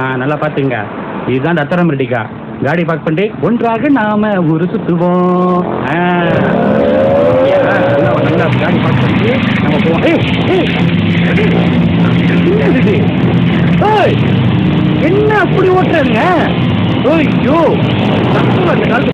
நல்லா பாத்துங்க. இதுதான் தத்தரம் ரெடிக்கா. காடி பார்க் பண்ணி ஒன்றாக நாம ஊரு சுத்துவோம். நல்லா காடி பார்க் பண்ணி நம்ம போவோம். என்ன அப்படி ஓட்டுறாங்க? ஐயோ,